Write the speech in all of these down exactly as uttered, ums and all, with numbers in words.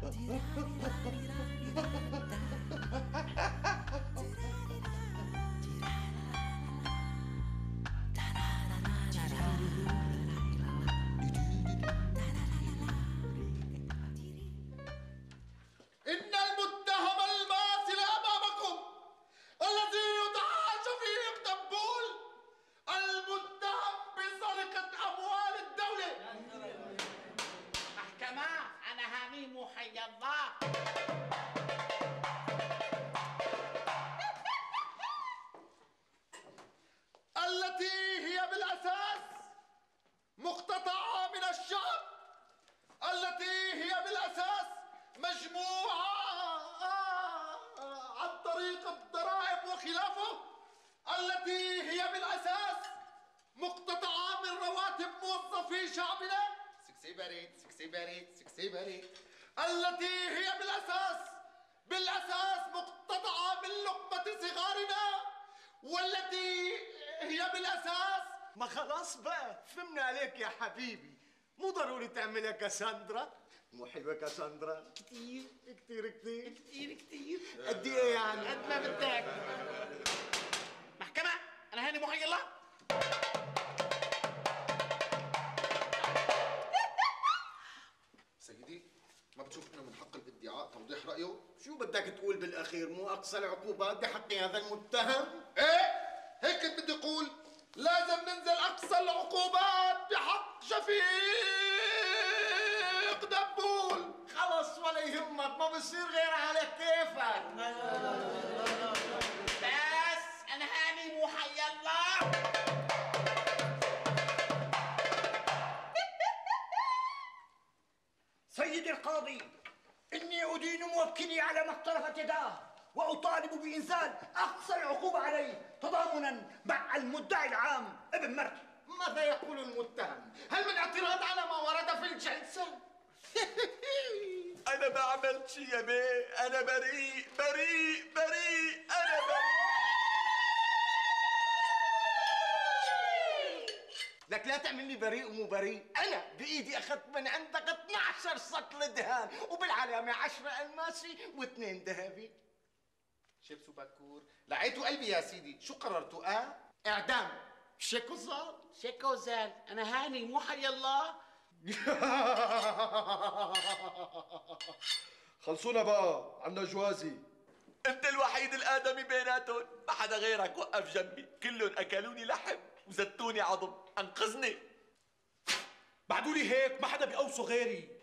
إن المتهم الماثل أمامكم الذي يدعى شفيق دبول المتهم بسرقة أموال الدولة. محكمة، أنا هاني محي الله. التي هي بالأساس مقتطعة من الشعب، التي هي بالأساس مجموعة عن طريق الضرائب وخلافه، التي هي بالأساس مقتطعة من رواتب موظفي شعبنا. سكسي بريد سكسي بريد سكسي بريد. التي هي بالأساس بالأساس مقتطعة من لقمة صغارنا، والتي هي بالأساس. ما خلاص بقى فهمنا عليك يا حبيبي، مو ضروري تعملها كاساندرا. مو حلوة كاساندرا؟ كتير كتير كتير كتير كتير. قد ايه يعني؟ قد ما بدك. محكمة، أنا هاني محي الله. سيدي، ما بتشوف انه من حق الادعاء توضيح رايه؟ شو بدك تقول بالاخير؟ مو اقصى العقوبات بحق هذا المتهم؟ ايه هيك كنت بدي اقول. لازم ننزل اقصى العقوبات بحق شفيق دبول. خلص ولا يهمك، ما بصير غير على كيفك. بس أنا هاني محي الله. سيدي القاضي، إني أدين موكلي على ما اقترفت يداه، وأطالب بإنزال أقصى العقوبة عليه تضامنا مع المدعي العام ابن مركي. ماذا يقول المتهم؟ هل من اعتراض على ما ورد في الجلسة؟ أنا ما عملت شيء يا بيه، أنا بريء بريء بريء، أنا بريء. لك لا تعمل لي بريء ومو بريء، أنا بإيدي أخذت من عندك اثني عشر سطل دهان، وبالعلامة عشرة ألماسي واثنين ذهبي. شيبسو باكور، لعيتوا قلبي يا سيدي. شو قررتوا؟ اه إعدام. شيكو زال. شيكو زال. أنا هاني محي الله. خلصونا بقى، عنا جوازي. انت الوحيد الادمي بيناتهم، ما حدا غيرك وقف جنبي، كلهم اكلوني لحم وزتوني عظم، انقذني. بعدولي هيك ما حدا بيقوصوا غيري.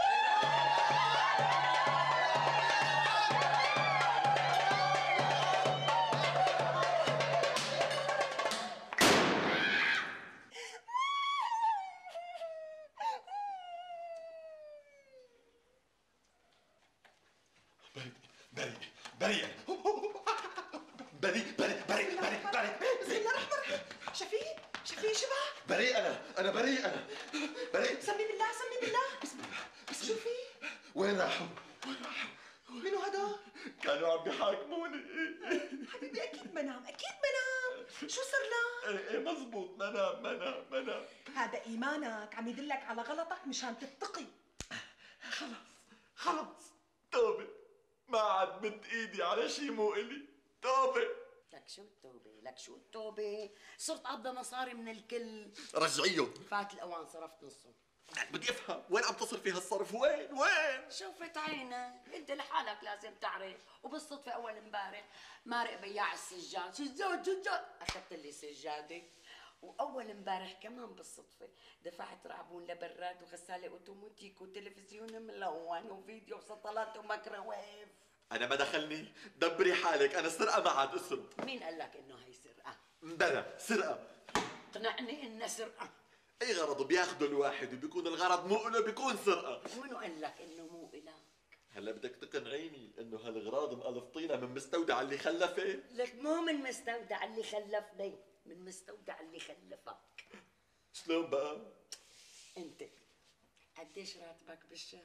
بريء بريء بريء بريء بريء بريء بريء. بسم الله الرحمن الرحيم. شفيق شفيق شبع. بريء انا انا بريء انا بريء. سمي بالله سمي بالله. بسم الله. شو في؟ وين راحوا؟ وين راحوا؟ منو هدول؟ كانوا عم بيحاكموني. حبيبي اكيد منام اكيد منام. شو صار له؟ ايه ايه مزبوط، منام منام منام. هذا ايمانك عم يدلك على غلطك مشان تتقي. خلص خلص توبة، ما عاد مد ايدي على شي مو الي. توبة. لك شو التوبة؟ لك شو التوبة؟ صرت قبضة مصاري من الكل. رجعيه. فات الأوان صرفت نصه. بدي افهم وين عم تصرفي هالصرف؟ وين وين؟ شوفت عينك، انت لحالك لازم تعرف. وبالصدفة أول امبارح مارق بياع السجاد، سجاد سجاد، أخذت لي سجادة. وأول امبارح كمان بالصدفة دفعت رعبون لبراد وغسالة أوتوماتيك وتلفزيون ملون وفيديو وسطلات وميكروويف. أنا ما دخلني، دبري حالك، أنا سرقة ما عاد اسم. مين قال لك إنه هي سرقة؟ بلا سرقة. اقنعني إنها سرقة. أي غرض بياخده الواحد وبيكون الغرض مو إله بيكون سرقة. ومنو قال لك إنه مو إلك؟ هلا بدك تقنعيني إنه هالغراض مقلفطينها من مستودع اللي خلفه؟ لك مو من مستودع اللي خلفني، من مستودع اللي خلفك. شلون بقى؟ أنت قديش راتبك بالشهر؟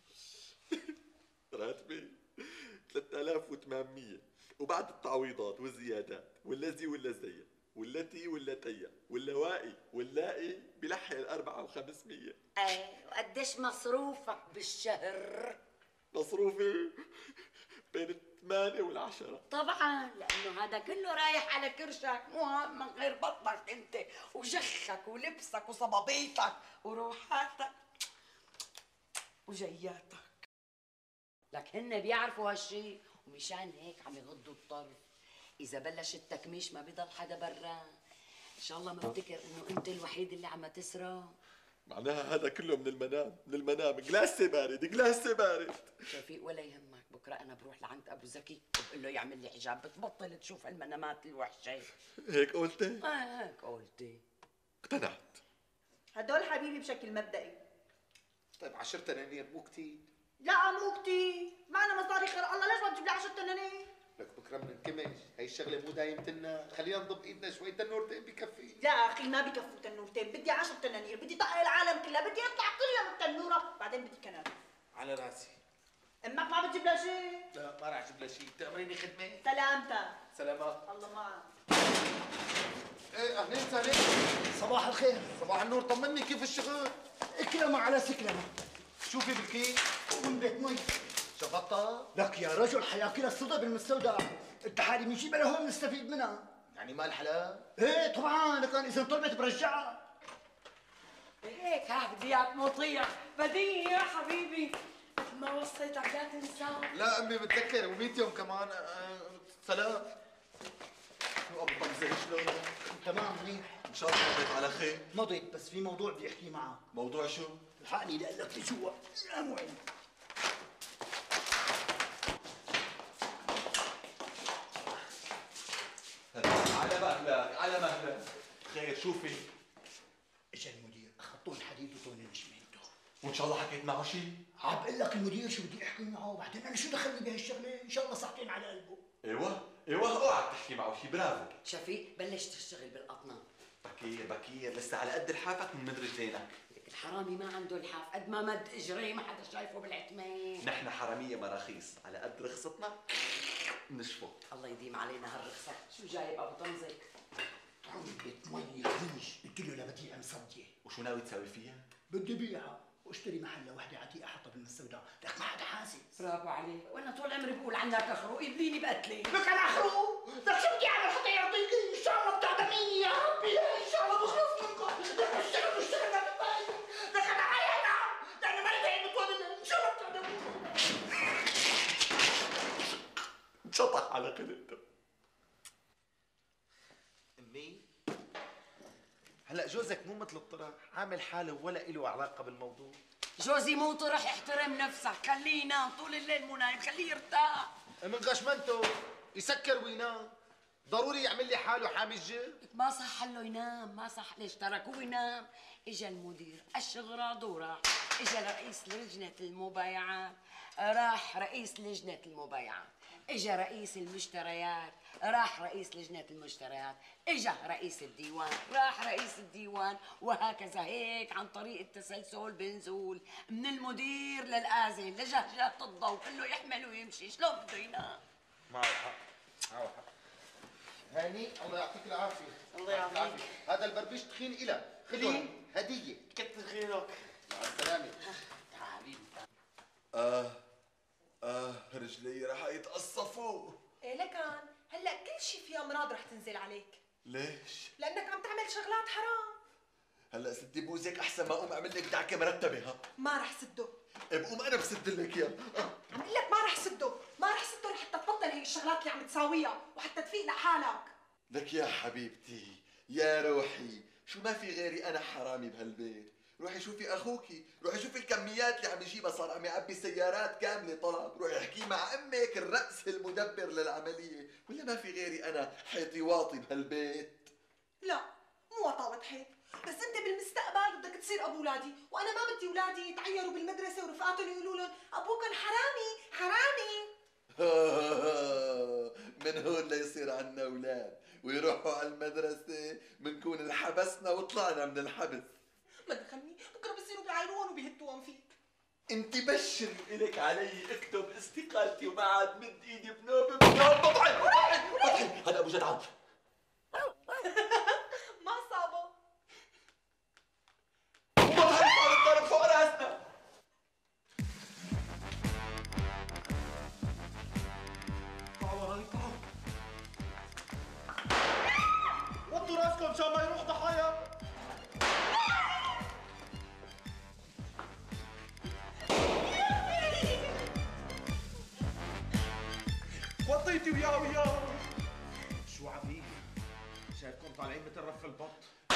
راتبي ثلاثة آلاف وثمانمية، وبعد التعويضات والزيادات والذي ولا زي والتي ولا تيا واللوائي واللائي بلحق الأربعة وخمسمية. ايه، وقديش مصروفك بالشهر؟ مصروفي بين الثمانية والعشرة. طبعا لانه هذا كله رايح على كرشك، مو هم من غير بطنك انت وجخك ولبسك وصبابيطك وروحاتك وجياتك. لك هن بيعرفوا هالشي ومشان هيك عم يغضوا الطرف. اذا بلش التكميش ما بيضل حدا برا. ان شاء الله ما افتكر انه انت الوحيد اللي عم تسرق. معناها هذا كله من المنام، من المنام. جلاسي بارد، جلاسي بارد. شفيق ولا يهمك، بكره انا بروح لعند ابو زكي وبقول له يعمل لي حجاب، بتبطل تشوف المنامات الوحشه. هيك قلتي؟ اه هيك قلتي. اقتنعت. هدول حبيبي بشكل مبدئي. طيب عشرة تنانير مو كتير؟ لا مو كتير، معنا مصاري خير الله، ليش ما بتجيب لي عشرة تنانير؟ لك بكره بننكمش، هي الشغله مو دايمتنا، خلينا نضب ايدنا شوي، تنورتين بكفي. لا اخي ما بكفوا تنورتين، بدي عشرة تنانير، بدي طق العالم كلها، بدي اطلع كل يوم التنوره، بعدين بدي كنال. على راسي. امك ما بتجيب لها شيء؟ لا ما راح اجيب لها شيء، تأمريني خدمه؟ سلامتك. سلامات. الله معك. ايه اهلين وسهلين. صباح الخير. صباح النور، طمني كيف الشغل؟ اكلمة على سكلمة. شو في بالكيس؟ ومن بيت مي. شفطها؟ لك يا رجل حياكلها الصدى بالمستودع، التحالي بنجيبها لهون نستفيد منها. يعني مال حلال؟ ايه طبعا، لكن اذا طلبت برجعها. هيك ها بدي اياك مطيع، بديني يا حبيبي. ما وصيتك لا تنسى. لا امي بتذكر، ومية يوم كمان. آه سلام. شو ابو طمزه شلون؟ تمام منيح. ان شاء الله مضيت على خير. مضيت، بس في موضوع بدي احكي معك. موضوع شو؟ الحقني لقلك لجوا يا معين. على مهلك، على مهلك. خير شو في؟ اجا المدير اخذ طول حديد وطول شميلته. وان شاء الله حكيت معه شيء؟ عم بقول لك المدير شو بدي احكي معه، وبعدين انا شو دخلني بهالشغله؟ ان شاء الله صحتين على قلبه. ايوه ايوه، اوعك تحكي معه شيء. برافو. شفيق بلش تشتغل بالقطنة. بكير بكير، لسه على قد لحافك من مد رجلينك. الحرامي ما عنده لحاف، قد ما مد اجريه ما حدا شايفه بالعتمة. نحن حرامية مراخيص، على قد رخصتنا نشفه. الله يديم علينا هالرخصة. شو جايب ابو طمزة؟ علبة مي غنج، قلت له لبديع مصدية. وشو ناوي تساوي فيها؟ بدي بيعها واشتري محلة وحدة عتيقة احطها بالمستودع، لك ما حدا حاسس. برافو عليك، وانا طول عمري بقول عنك اخرو، يبليني بقتلي. لك انا اخرو؟ لك شو بدي اعمل حتى يرضيكي؟ ان شاء الله بتعدميني يا ربي، ان شاء الله بخلص منكم، لك اشتغل واشتغل ما بتبين، لك انا عيانة، لأنه ماني بعيد متولدة، ان شاء الله بتعدميني. انشطح على قلته. امي هلا جوزك مو مثل الطرح، عامل حاله ولا إله علاقه بالموضوع. جوزي مو طرح، احترم نفسك، خليه ينام طول الليل، مو نايم، خليه يرتاح. من غشمنته يسكر وينام، ضروري يعمل لي حاله حامي الجد. ما صح له ينام، ما صح، ليش تركوه ينام؟ اجا المدير الشغراد وراح، اجا رئيس لجنة المبايعات، راح رئيس لجنة المبايعات، اجا رئيس المشتريات، راح رئيس لجنة المشتريات، اجا رئيس الديوان، راح رئيس الديوان، وهكذا هيك عن طريق التسلسل بنزول من المدير للآذن لجهجهة الضوء، كله يحمل ويمشي، شلون بده ينام؟ معه حق، معه حق. هاني الله يعطيك العافية. الله يعافيك. هذا البربيش تخين إلك، خذه هدية. كتر خيرك. مع السلامة. تعال حبيبي. آه آه رجلي رح يتقصفوا. ايه لكان هلا كل شيء في امراض رح تنزل عليك، ليش؟ لانك عم تعمل شغلات حرام. هلا ستي بوزك احسن ما اقوم اعمل لك دعكه مرتبه. ها ما رح سده. بقوم انا بسد لك اياه. عم بقول لك ما رح سده، ما رح سده لحتى تبطل هي الشغلات اللي عم تساويها وحتى تفيق لحالك. لك يا حبيبتي يا روحي، شو ما في غيري انا حرامي بهالبيت. روحي شوفي اخوكي، روحي شوفي الكميات اللي عم يجيبها، صار عم يعبي سيارات كامله طلب. روحي احكي مع امك الراس المدبر للعمليه. ولا ما في غيري انا حيطي واطي بهالبيت؟ لا مو وطاوة حيط، بس انت بالمستقبل بدك تصير ابو ولادي، وانا ما بدي ولادي يتعيروا بالمدرسه ورفقاتهم يقولوا لهم ابوكم حرامي حرامي. من هون ليصير عنا اولاد ويروحوا على المدرسه بنكون انحبسنا وطلعنا من الحبس. ما دخلني، بكره بصيروا بيعايروهم وبيهتوهم فيك. انت بشر الك علي اكتب استقالتي وما عاد مد ايدي بنوب بنوب. بضحك بضحك بضحك. هذا ابو جدعان ما صابه. بضحك، صار الضرب فوق راسنا. انت وياه وياه. شو عفيف؟ شايفكم طالعين مثل رف البط.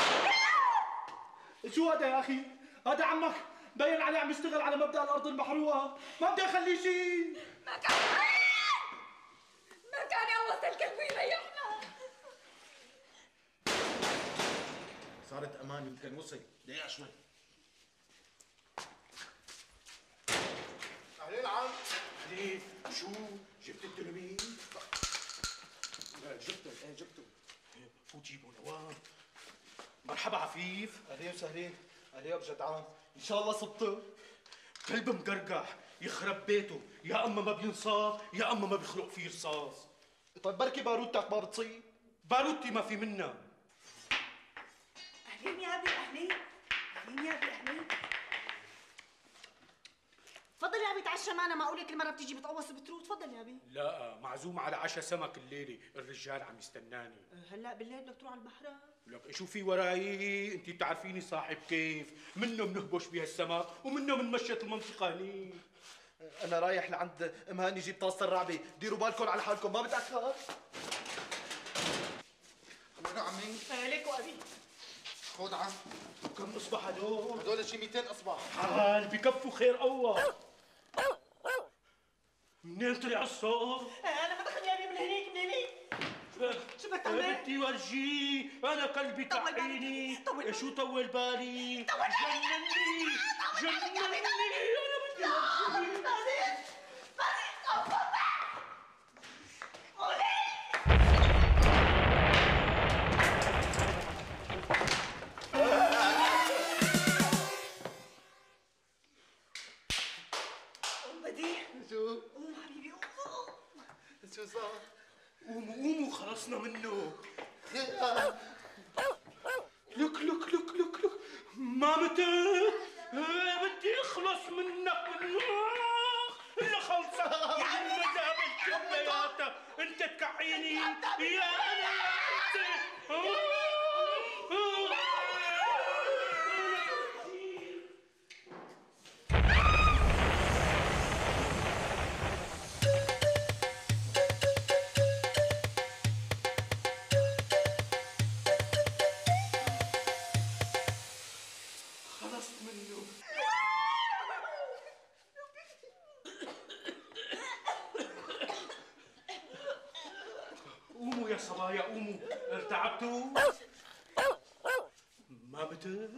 شو هذا يا اخي؟ هذا عمك باين عليه عم يشتغل على مبدأ الارض المحروقة، ما بدي اخليه شيء. ما كان ما كان يقوص الكلب ويريحنا. صارت امان يمكن وصل، دقيقة شوي. اهلين عم. اهلين، شو؟ جبت الديناميت؟ جبته، ايه جبته. فوت جيبوا نوام. مرحبا عفيف. اهلين وسهلين. اهلين ابو جدعان. ان شاء الله صبته. كلب مقرقح يخرب بيته، يا اما ما بينصاف يا اما ما بيخلق فيه رصاص. طيب بركي باروتك ما بتصيب؟ باروتي ما في منها. اهلين يا ابي اهلين. اهلين يا ابي اهلين. تفضل يا ابي تعشى معنا، معقولة كل مرة بتيجي بتقوص بتروح؟ تفضل يا ابي. لا معزوم على عشاء سمك الليله، الرجال عم يستناني. هلا بالليل بدك تروح على البحر؟ لك شو في وراي؟ انت بتعرفيني صاحب كيف، منه بنهبش بها السمك ومنه بنمشط المنطقه هني. انا رايح لعند ام هاني جيب طاسه الرعبه، ديروا بالكم على حالكم ما بتاخر. وين عمي؟ ليك وابي. خذ عم. كم اصبح هدول؟ هدول شي مئتين اصبع. حال بكفوا خير الله. منين طلع الصوت؟ انا بدخل يا ابي من هنيك من هنيك. شو بدك تعمل؟ بدي ورجيه، انا قلبي تعيني. طول شو طول بالي؟ طول بالي. جنني جنني انا بدي ورجيه. شو؟ قوم حبيبي قوم. شو صار؟ قوموا قوموا خلصنا منه. لك لك لك لك لك ما متت. بدي اخلص منك منه الا خلصة. يا عمي مذهب الكليات انت تكعيني يا انا يا انت. قوموا يا صبايا قوموا، ارتعبتوا؟ ما بتت؟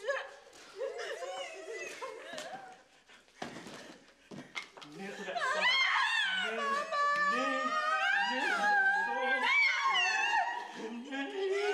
منين طلع الصوت؟ منين؟ منين؟ منين الصوت؟ منين؟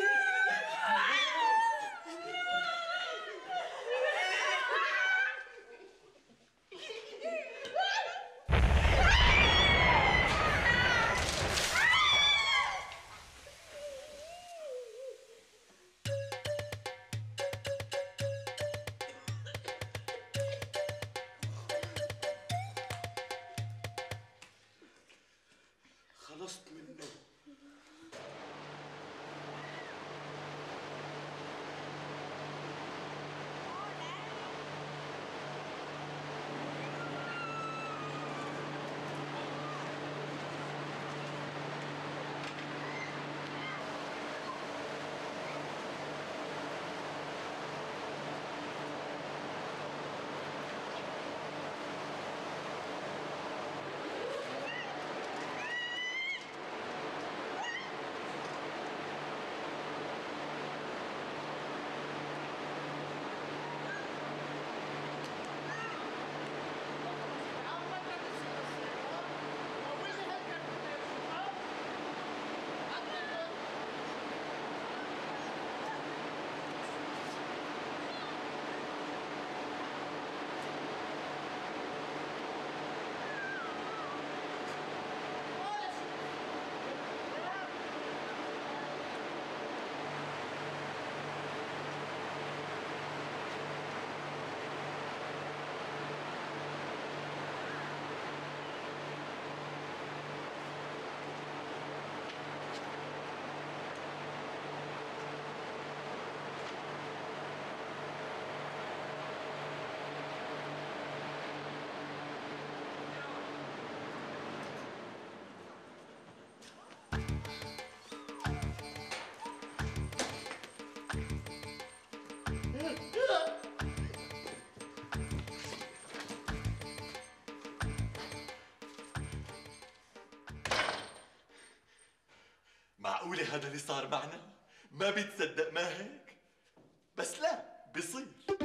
معقولة هذا اللي صار معنا؟ ما بيتصدق ما هيك؟ بس لا بصير.